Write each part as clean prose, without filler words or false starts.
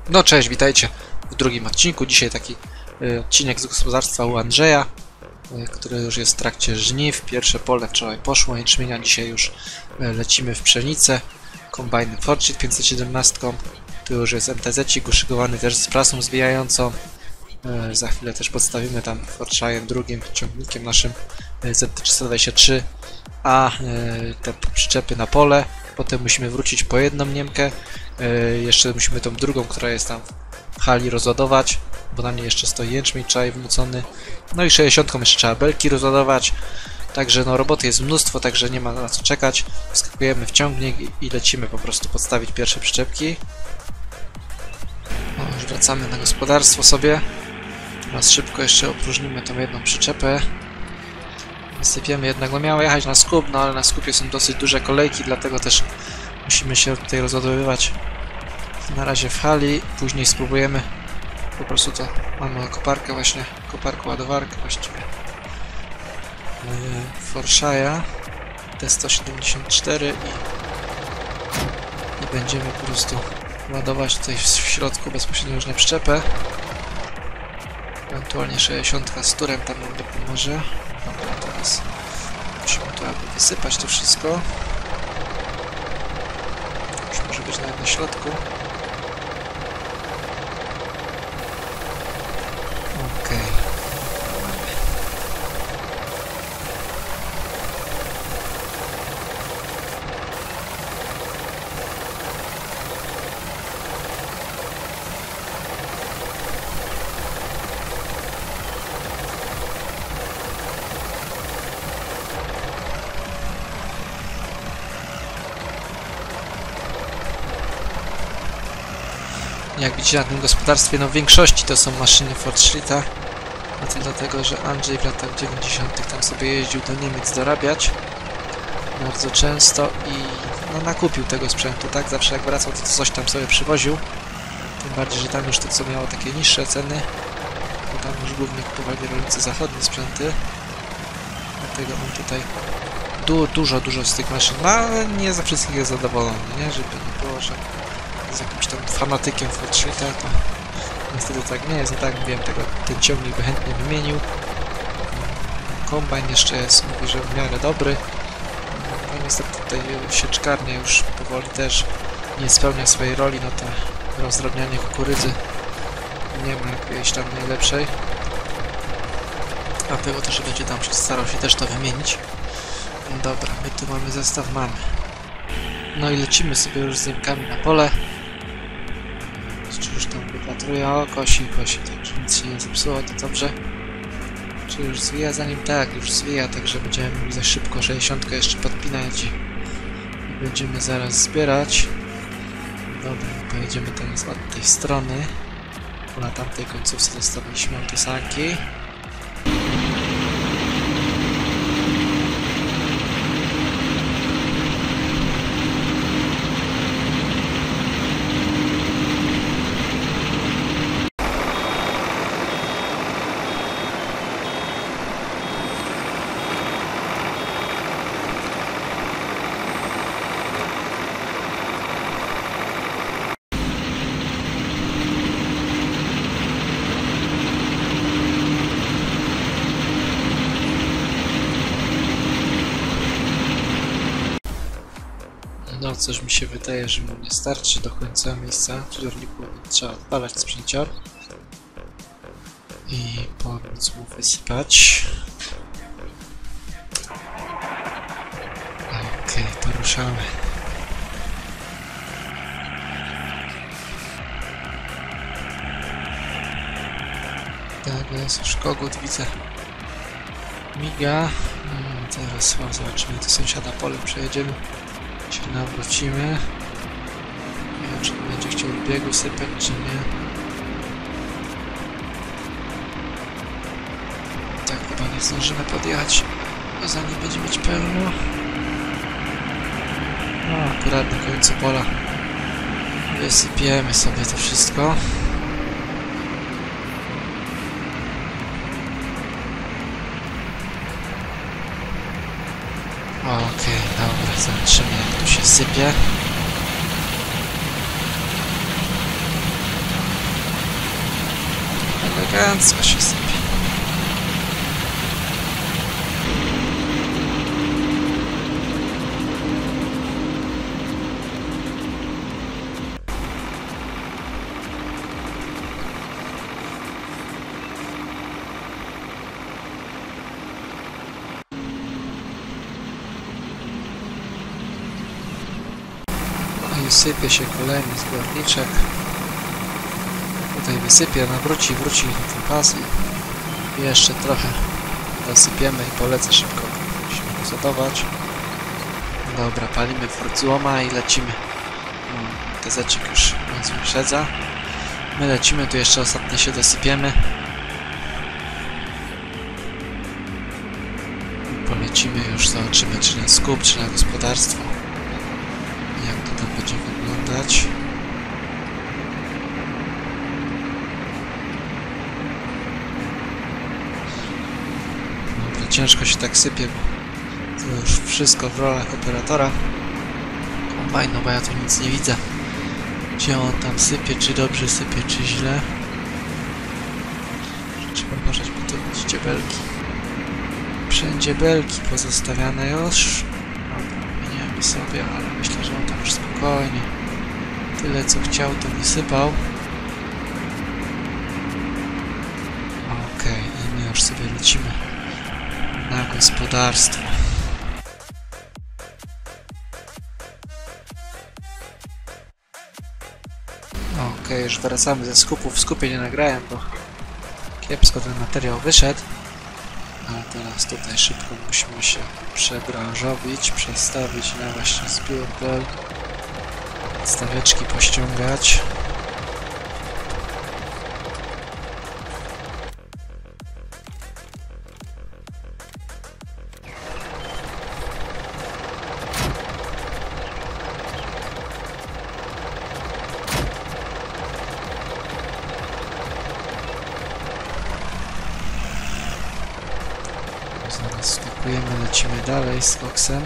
No cześć, witajcie w drugim odcinku. Dzisiaj taki odcinek z gospodarstwa u Andrzeja, który już jest w trakcie żniw. Pierwsze pole wczoraj poszło jęczmienia, dzisiaj już lecimy w pszenicę kombajnem Fortschritt 517. Tu już jest MTZ-cik uszykowany też z prasą zwijającą. Za chwilę też podstawimy tam Fortschritem drugim ciągnikiem naszym ZT323, a te przyczepy na pole. Potem musimy wrócić po jedną Niemkę. Jeszcze musimy tą drugą, która jest tam w hali, rozładować, bo na niej jeszcze stoi jęczmień czaj wnucony. No i 60 jeszcze trzeba belki rozładować. Także no roboty jest mnóstwo, także nie ma na co czekać. Wskakujemy w ciągnik i lecimy po prostu podstawić pierwsze przyczepki. No, już wracamy na gospodarstwo sobie. Teraz szybko jeszcze opróżnimy tą jedną przyczepę. Wysypiemy jednak, no miało jechać na skup, no ale na skupie są dosyć duże kolejki, dlatego też musimy się tutaj rozładowywać na razie w hali. Później spróbujemy po prostu to, mamy koparkę właśnie, koparkę-ładowarkę właściwie Forschritta T174 i będziemy po prostu ładować tutaj w środku bezpośrednio już na przyczepę. Ewentualnie 60 z turem tam nam pomoże. Dobra, teraz musimy tu jakby wysypać to wszystko. Już może być nawet na środku. Okej. Jak widzicie na tym gospodarstwie, no w większości to są maszyny Fortschritta. A to dlatego, że Andrzej w latach 90. tam sobie jeździł do Niemiec dorabiać bardzo często i no nakupił tego sprzętu, tak? Zawsze jak wracał, to coś tam sobie przywoził. Tym bardziej, że tam już to co miało takie niższe ceny, bo tam już głównie kupowali rolnicy zachodnie sprzęty. Dlatego on tutaj dużo z tych maszyn ma, ale nie za wszystkich jest zadowolony, nie? Żeby nie było, że z jakimś tam fanatykiem Fortschritta, to niestety tak nie jest. No tak mówiłem, ten ciągnik by chętnie wymienił. Kombajn jeszcze jest, mówi, że w miarę dobry. No niestety tutaj sieczkarnia już powoli też nie spełnia swojej roli, no to rozdrabnianie kukurydzy nie ma jakiejś tam najlepszej. Dlatego też będzie tam się starał się też to wymienić. Dobra, my tu mamy zestaw, mamy. No i lecimy sobie już z Niemkami na pole. Czy już tam wypatruje? O, kosi, także nic się nie zepsuło, to dobrze. Czy już zwija za nim? Tak, już zwija, także będziemy mogli za szybko 60 jeszcze podpinać i będziemy zaraz zbierać. Dobra, pojedziemy teraz od tej strony, bo na tamtej końcówce zostawiliśmy autosanki. No, coś mi się wydaje, że mu nie starczy do końca miejsca w zbiorniku. Trzeba odpalać sprzęcior i pomóc mu wysypać. Okej, to ruszamy. Tak jest, już kogut widzę. Miga. Teraz zobaczymy, do sąsiada polem przejedziemy. Się nawrócimy. Nie wiem, czy będzie chciał biegu sypać, czy nie. Tak, chyba nie zdążymy podjechać, bo zanim będzie mieć pełno. No, akurat na końcu pola wysypiemy sobie to wszystko. Okej, dobra, zobaczymy jak tu się sypie. Elegancko się sypie. I sypie się kolejny zbiorniczek. Tutaj wysypię, no wróci na ten pas i jeszcze trochę dosypiemy i polecę szybko. Musimy rozładować. Dobra, palimy złoma i lecimy. Gazeczek już nas wyprzedza. My lecimy, tu jeszcze ostatnio się dosypiemy. I polecimy już, zobaczymy czy na skup, czy na gospodarstwo. Jak to tam będzie wyglądać. Dobra, ciężko się tak sypie, bo to już wszystko w rolach operatora kombajnu, bo ja tu nic nie widzę. Gdzie on tam sypie, czy dobrze sypie, czy źle. Trzeba uważać, bo tu widzicie belki. Wszędzie belki pozostawiane już. Miniemy sobie, ale myślę, że on tam już spokojnie tyle co chciał, to wysypał. Okej, i my już sobie lecimy na gospodarstwo. Okej, już wracamy ze skupu. W skupie nie nagrałem, bo kiepsko ten materiał wyszedł. Ale teraz tutaj szybko musimy się przebranżowić, przestawić na właśnie zbiór bel, stawieczki pościągać. Zaraz skakujemy, lecimy dalej z koksem.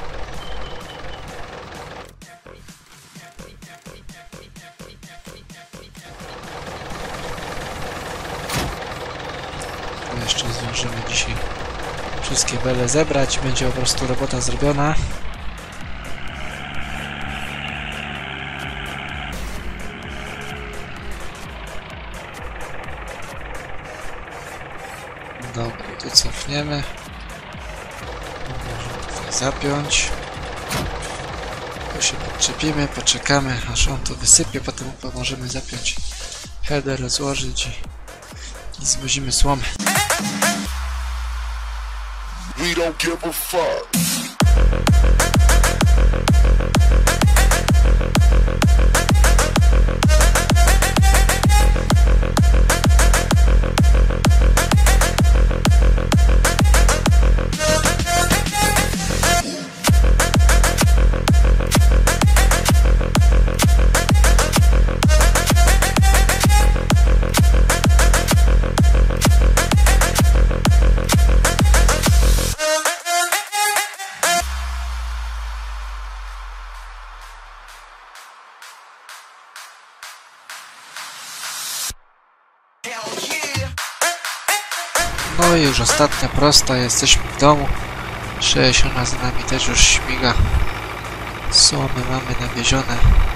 Jeszcze zdążymy dzisiaj wszystkie bele zebrać, będzie po prostu robota zrobiona. Dobra, tu cofniemy. Możemy tutaj zapiąć. Tu się podczepimy, poczekamy aż on to wysypie, potem możemy zapiąć header, rozłożyć i zwozimy słomę. We don't give a fuck. No i już ostatnia prosta, jesteśmy w domu. 60 za nami też już śmiga. Słomy mamy nawiezione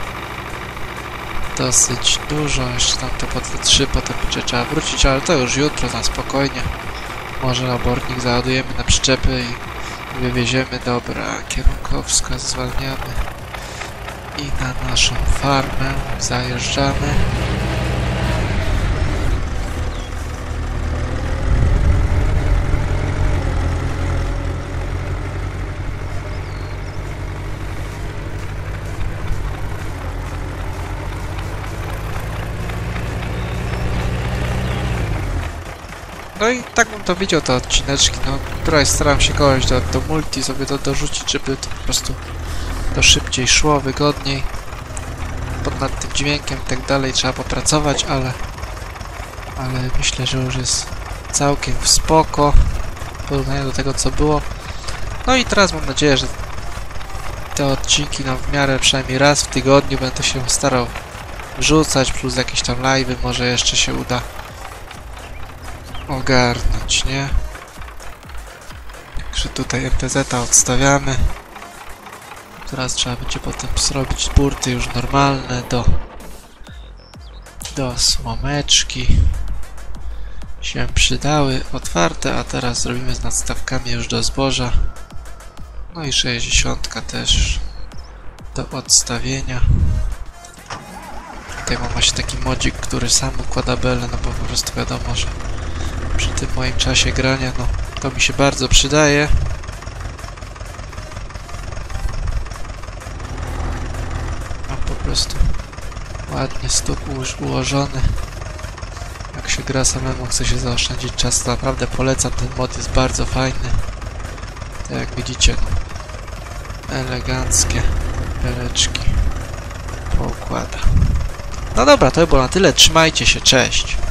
dosyć dużo, jeszcze tam te po 3, potem będzie trzeba wrócić, ale to już jutro na spokojnie. Może obornik załadujemy na przyczepy i wywieziemy. Dobra, kierunkowska zwalniamy i na naszą farmę zajeżdżamy. No i tak bym to widział, te odcineczki, no tutaj staram się kogoś do multi sobie to dorzucić, żeby to po prostu to szybciej szło, wygodniej. Nad tym dźwiękiem i tak dalej trzeba popracować, ale myślę, że już jest całkiem spoko w porównaniu do tego co było. No i teraz mam nadzieję, że te odcinki no w miarę przynajmniej raz w tygodniu będę się starał wrzucać, plus jakieś tam live'y może jeszcze się uda. ogarnąć, nie? Także tutaj MTZ-a odstawiamy. Teraz trzeba będzie potem zrobić burty już normalne do słomeczki. Się przydały, otwarte, a teraz zrobimy z nadstawkami już do zboża. No i 60 też do odstawienia. Tutaj mam właśnie taki modzik, który sam układa belę, no bo po prostu wiadomo, że przy tym moim czasie grania, no to mi się bardzo przydaje. Mam po prostu ładnie stóp ułożony. Jak się gra samemu, chce się zaoszczędzić czas, to naprawdę polecam, ten mod jest bardzo fajny. Tak jak widzicie, no, eleganckie beleczki poukłada. No dobra, to by było na tyle, trzymajcie się, cześć!